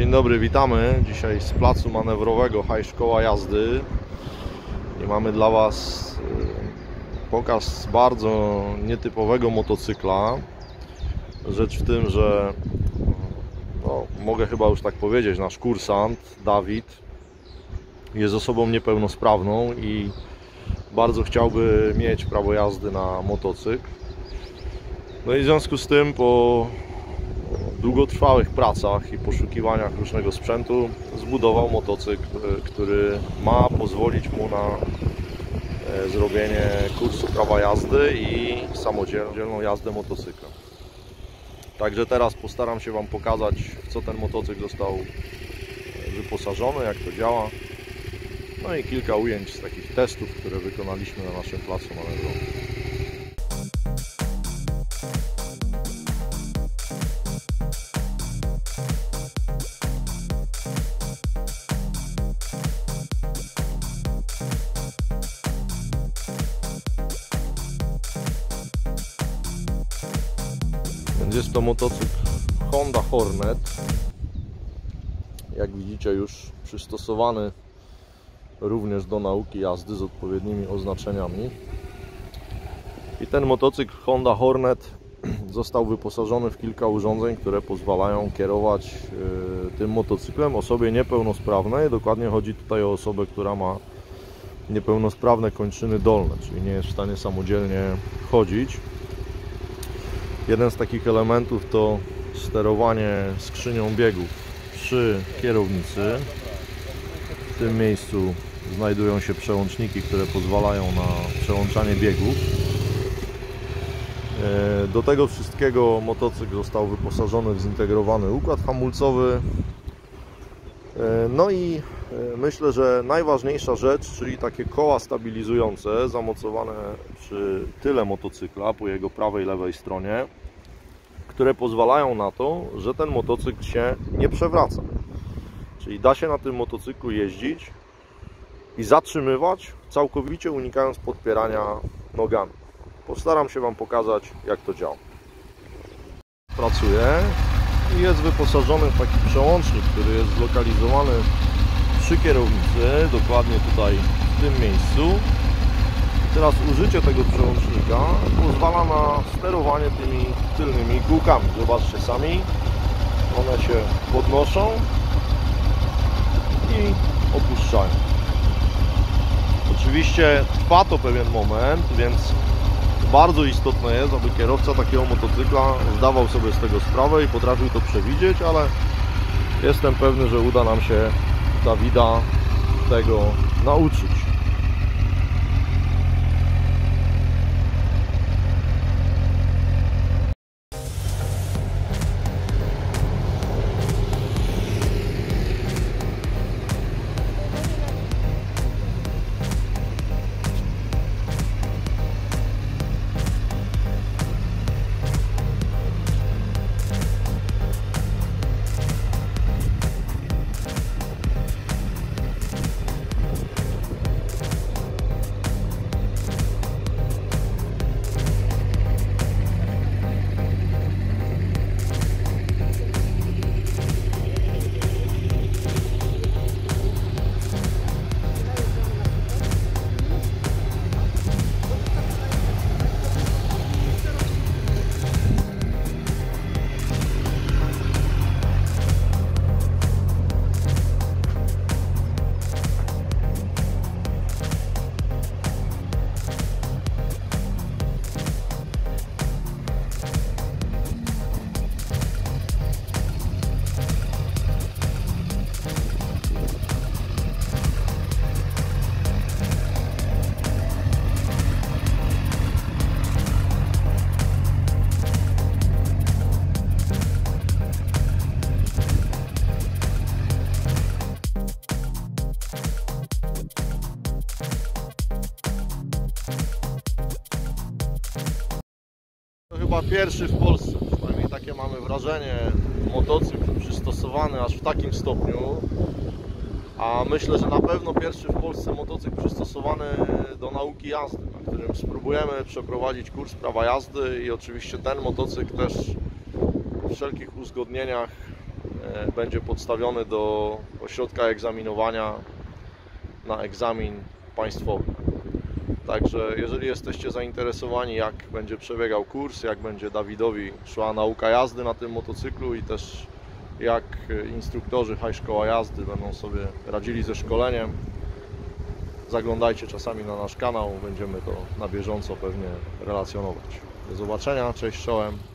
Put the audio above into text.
Dzień dobry, witamy dzisiaj z placu manewrowego High Szkoła Jazdy i mamy dla Was pokaz bardzo nietypowego motocykla. Rzecz w tym, że mogę chyba już tak powiedzieć, nasz kursant Dawid jest osobą niepełnosprawną i bardzo chciałby mieć prawo jazdy na motocykl. No i w związku z tym po długotrwałych pracach i poszukiwaniach różnego sprzętu zbudował motocykl, który ma pozwolić mu na zrobienie kursu prawa jazdy i samodzielną jazdę motocyklem. Także teraz postaram się Wam pokazać, w co ten motocykl został wyposażony, jak to działa. No i kilka ujęć z takich testów, które wykonaliśmy na naszym placu manewrowym. Jest to motocykl Honda Hornet, jak widzicie już przystosowany również do nauki jazdy z odpowiednimi oznaczeniami. I ten motocykl Honda Hornet został wyposażony w kilka urządzeń, które pozwalają kierować tym motocyklem osobie niepełnosprawnej. Dokładnie chodzi tutaj o osobę, która ma niepełnosprawne kończyny dolne, czyli nie jest w stanie samodzielnie chodzić. Jeden z takich elementów to sterowanie skrzynią biegów przy kierownicy. W tym miejscu znajdują się przełączniki, które pozwalają na przełączanie biegów. Do tego wszystkiego motocykl został wyposażony w zintegrowany układ hamulcowy. No i myślę, że najważniejsza rzecz, czyli takie koła stabilizujące zamocowane przy tyle motocykla po jego prawej i lewej stronie, które pozwalają na to, że ten motocykl się nie przewraca. Czyli da się na tym motocyklu jeździć i zatrzymywać, całkowicie unikając podpierania nogami. Postaram się Wam pokazać, jak to działa. Pracuje i jest wyposażony w taki przełącznik, który jest zlokalizowany przy kierownicy, dokładnie tutaj w tym miejscu. Teraz użycie tego przełącznika pozwala na sterowanie tymi tylnymi kółkami. Zobaczcie sami, one się podnoszą i opuszczają. Oczywiście trwa to pewien moment, więc bardzo istotne jest, aby kierowca takiego motocykla zdawał sobie z tego sprawę i potrafił to przewidzieć, ale jestem pewny, że uda nam się Dawida tego nauczyć. To chyba pierwszy w Polsce, przynajmniej takie mamy wrażenie, motocykl przystosowany aż w takim stopniu, a myślę, że na pewno pierwszy w Polsce motocykl przystosowany do nauki jazdy, na którym spróbujemy przeprowadzić kurs prawa jazdy i oczywiście ten motocykl też po wszelkich uzgodnieniach będzie podstawiony do ośrodka egzaminowania na egzamin państwowy. Także jeżeli jesteście zainteresowani, jak będzie przebiegał kurs, jak będzie Dawidowi szła nauka jazdy na tym motocyklu i też jak instruktorzy High Szkoła Jazdy będą sobie radzili ze szkoleniem, zaglądajcie czasami na nasz kanał, będziemy to na bieżąco pewnie relacjonować. Do zobaczenia, cześć, czołem.